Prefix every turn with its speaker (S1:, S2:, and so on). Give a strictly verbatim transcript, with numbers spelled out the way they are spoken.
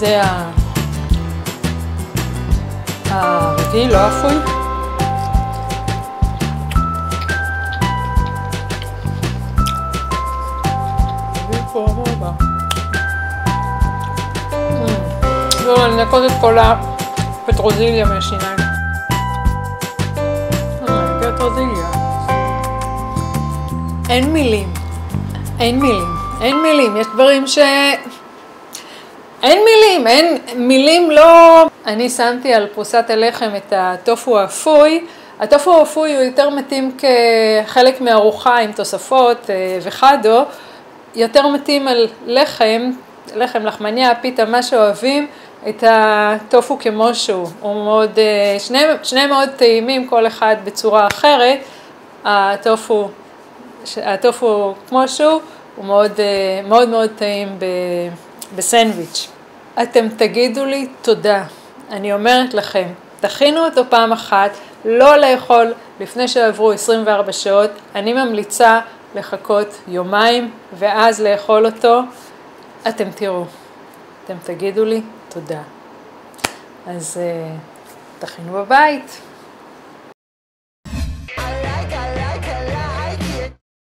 S1: זה הרגיל, לא אפוי. לא, אני נקוד את כל הפטרוזיליה מהשיניים. פטרוזיליה. אין מילים. אין מילים. אין מילים. יש דברים ש... אין מילים. אין מילים לא... אני שמתי על פרוסת הלחם את הטופו האפוי. הטופו האפוי הוא יותר מתאים כחלק מארוחה עם תוספות וחדו. יותר מתאים על לחם, לחם, לחמניה, פיתה, מה שאוהבים, את הטופו כמו שהוא. הוא מאוד, שני, שני מאוד טעימים, כל אחד בצורה אחרת. הטופו, הטופו כמו שהוא, הוא מאוד מאוד, מאוד טעים בסנדוויץ'. אתם תגידו לי תודה. אני אומרת לכם, תכינו אותו פעם אחת, לא לאכול לפני שעברו עשרים וארבע שעות. אני ממליצה לחכות יומיים ואז לאכול אותו. אתם תראו, אתם תגידו לי תודה. אז תכינו בבית.